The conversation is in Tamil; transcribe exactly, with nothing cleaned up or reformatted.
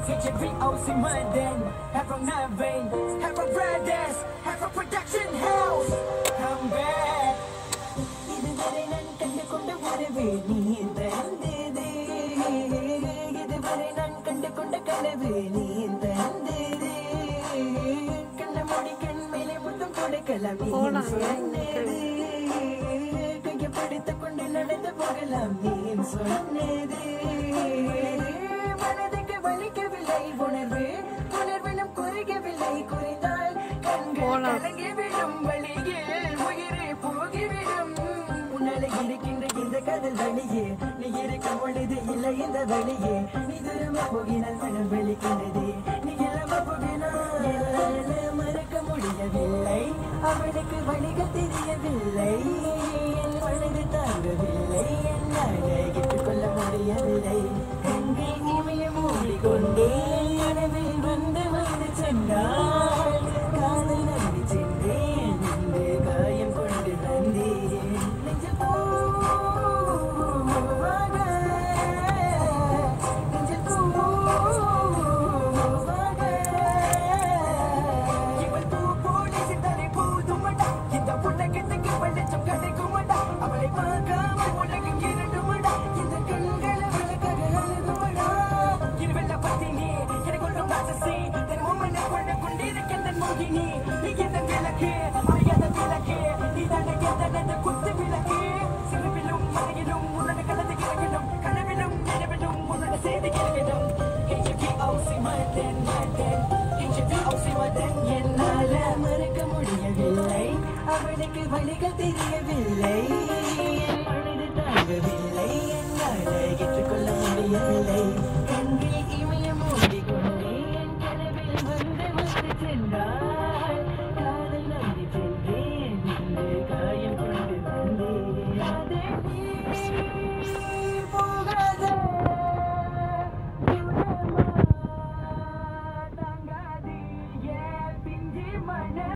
H V O C London, have a nine vein, have a red ass, have a production house. Come back. இதுவரை நான் கண்டு கொண்ட உறவே நீ தந்ததே. இதுவரை நான் கண்டு கொண்ட கனவு நீ தந்ததே. கண்ண மூடி கண் மேலே முத்தம் கொடுக்கலாம் நீ சொன்னதே. கையை பிடித்துக் கொண்டு நடந்து போகலாம் நீ சொன்னதே. மனதுக்கு வலிக்கவில்லை உணர்வு, உணர்வினும் குறைக்கவில்லை, குறைந்தால் கண்கள் கலங்கி விடும், வழியில் உயிரே போகிவிடும். உன்னால இருக்கின்ற இந்த காதல் வழியே, நீ இருக்கும் பொழுது இல்லை இந்த வழியே. நீ தூரமா போகினால் மனம் வலிக்கின்றதே, நீ இல்லாம போகினால் என்னால மறக்க முடியவில்லை. அவனுக்கு வழிகள் தெரியவில்லை, என் மனது தாங்கவில்லை, என்னால் ஏற்றுக்கொள்ள முடியவில்லை. கண்கள் இமைய மூடிக்கொண்டேன், கனவில் வந்து வந்து சென்றாள். காதல் நம்பி சென்றேன், இன்று காயம் கொண்டு வந்தேன். நெஞ்சு பூவாக, நெஞ்சு பூவாக. இவள் பூ போலே சித்தாலே பூதுமடா, இந்த உலகத்துக்கு வெளிச்சம் கிடைக்குமடா. அவளை பார்க்காமல் உலகம் இருண்டுமடா, இந்த கண்களை விளக்காக அழுகுமடா. இருவெல்ல பத்தினி எனக்கு ஒன்றும் ராசசி, தன் உம்மனை கொண்டு கொண்டிருக்கின்ற மோகினி. நீ எந்த விளக்கு, அறியாத விளக்கு, நீ தானே எந்த குத்து விளக்கு. சிறுவிலும் மலையிலும் உன்னோட கலந்து கிடக்கணும், கனவிலும் நினைவிலும் உன்னோட செய்தி கிடக்கணும். H V O C London, London, H V O C London. என்னால மறக்க முடியவில்லை, அவனுக்கு வழிகள் தெரியவில்லை, என் மனது தாங்கவில்லை, என்னால் ஏற்றுக்கொள்ள முடியவில்லை. கண்கள் இமைய மூடிக்கொண்டேன், கனவில் வந்து வந்து சென்றாள். காதல் நம்பி சென்றேன், இன்று காயம் கொண்டு வந்தேன். அதை நீ போகாத, தூரமா தாங்காது என் பிஞ்சு மனம்.